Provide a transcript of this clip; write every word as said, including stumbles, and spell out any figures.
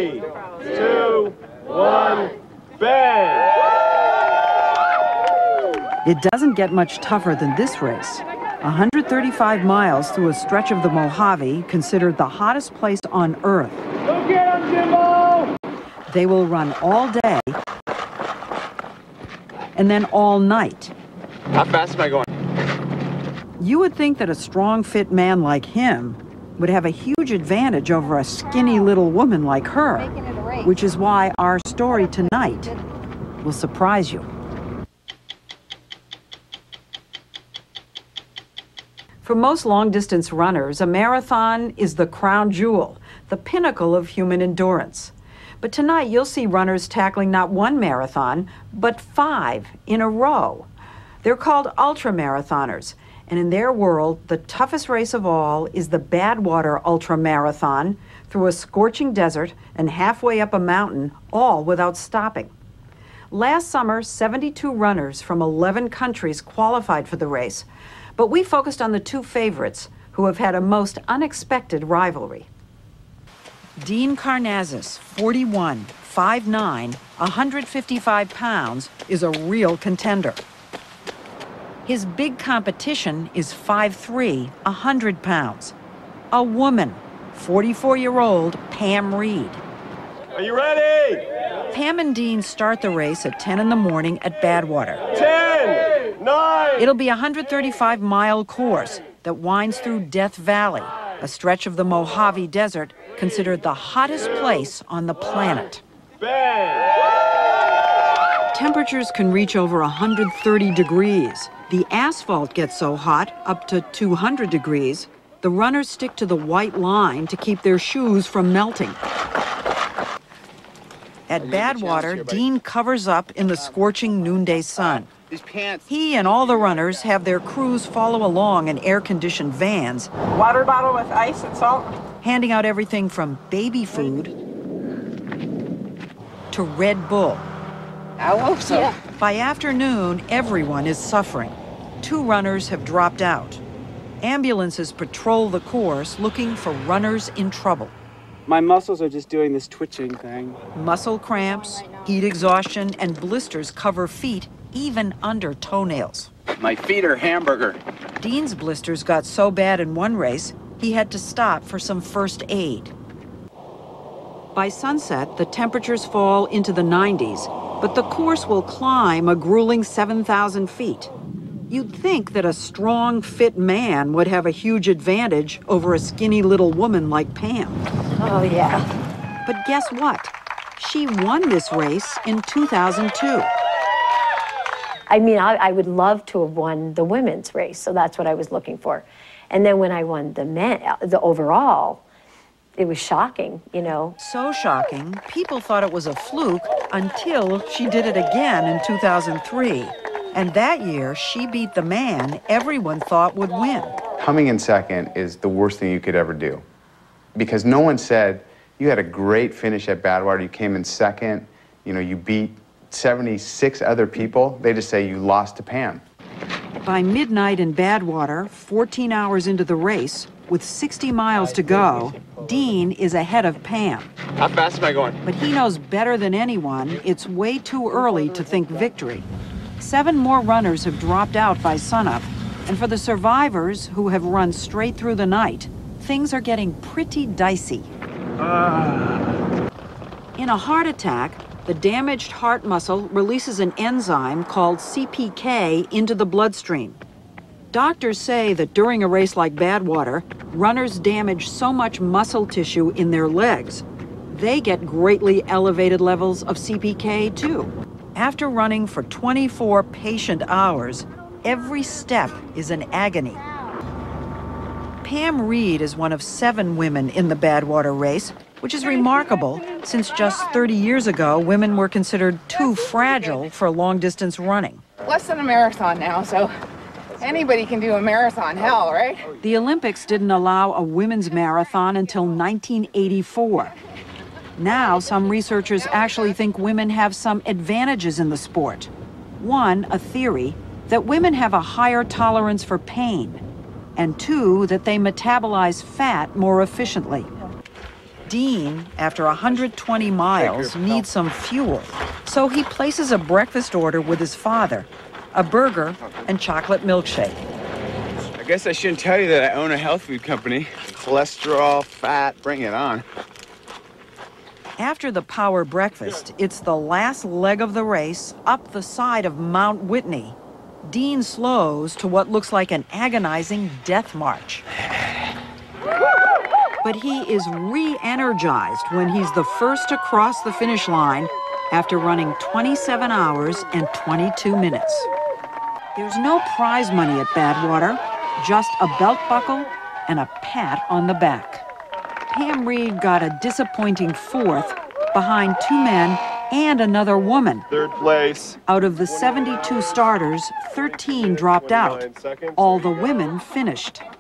Three, two, one, bang! It doesn't get much tougher than this race. one hundred thirty-five miles through a stretch of the Mojave, considered the hottest place on Earth. Go get 'em, Jimbo! They will run all day and then all night. How fast am I going? You would think that a strong, fit man like him would have a huge advantage over a skinny little woman like her, which is why our story tonight will surprise you. For most long-distance runners, a marathon is the crown jewel, the pinnacle of human endurance. But tonight you'll see runners tackling not one marathon, but five in a row. They're called ultramarathoners, and in their world, the toughest race of all is the Badwater Ultramarathon through a scorching desert and halfway up a mountain, all without stopping. Last summer, seventy-two runners from eleven countries qualified for the race, but we focused on the two favorites who have had a most unexpected rivalry. Dean Karnazes, forty-one, five nine, one hundred fifty-five pounds, is a real contender. His big competition is five three, one hundred pounds. A woman, forty-four-year-old Pam Reed. Are you ready? Pam and Dean start the race at ten in the morning at Badwater. ten, nine. It'll be a one hundred thirty-five mile course that winds through Death Valley, a stretch of the Mojave Desert considered the hottest place on the planet. Bang! Temperatures can reach over one hundred thirty degrees. The asphalt gets so hot, up to two hundred degrees, the runners stick to the white line to keep their shoes from melting. At Badwater, Dean covers up in the scorching noonday sun. He and all the runners have their crews follow along in air-conditioned vans, Water bottle with ice and salt. handing out everything from baby food to Red Bull. I hope so. Yeah. By afternoon, everyone is suffering. Two runners have dropped out. Ambulances patrol the course looking for runners in trouble. My muscles are just doing this twitching thing. Muscle cramps, heat exhaustion, and blisters cover feet, even under toenails. My feet are hamburger. Dean's blisters got so bad in one race, he had to stop for some first aid. By sunset, the temperatures fall into the nineties, but the course will climb a grueling seven thousand feet. You'd think that a strong, fit man would have a huge advantage over a skinny little woman like Pam. Oh, yeah. But guess what? She won this race in two thousand two. I mean, I, I would love to have won the women's race, so that's what I was looking for. And then when I won the men, the overall, it was shocking, you know. So shocking, people thought it was a fluke until she did it again in two thousand three. And that year, she beat the man everyone thought would win. Coming in second is the worst thing you could ever do. Because no one said, you had a great finish at Badwater, you came in second, you know, you beat seventy-six other people. They just say you lost to Pam. By midnight in Badwater, fourteen hours into the race, with sixty miles to go, Dean is ahead of Pam. How fast am I going? But he knows better than anyone it's way too early to think victory. Seven more runners have dropped out by sunup, and for the survivors who have run straight through the night, things are getting pretty dicey. Uh. In a heart attack, the damaged heart muscle releases an enzyme called C P K into the bloodstream. Doctors say that during a race like Badwater, runners damage so much muscle tissue in their legs, they get greatly elevated levels of C P K too. After running for twenty-four patient hours, every step is an agony. Pam Reed is one of seven women in the Badwater race, which is remarkable since just thirty years ago, women were considered too fragile for long-distance running. Less than a marathon now, so anybody can do a marathon, hell, right? The Olympics didn't allow a women's marathon until nineteen eighty-four. Now, some researchers actually think women have some advantages in the sport. One, a theory that women have a higher tolerance for pain, and two, that they metabolize fat more efficiently. Dean, after one hundred twenty miles, needs some fuel, so he places a breakfast order with his father, a burger and chocolate milkshake. I guess I shouldn't tell you that I own a health food company. Cholesterol, fat, bring it on. After the power breakfast, it's the last leg of the race up the side of Mount Whitney. Dean slows to what looks like an agonizing death march. But he is re-energized when he's the first to cross the finish line after running twenty-seven hours and twenty-two minutes. There's no prize money at Badwater, just a belt buckle and a pat on the back. Pam Reed got a disappointing fourth behind two men and another woman. Third place. Out of the seventy-two starters, thirteen dropped out. All the women finished.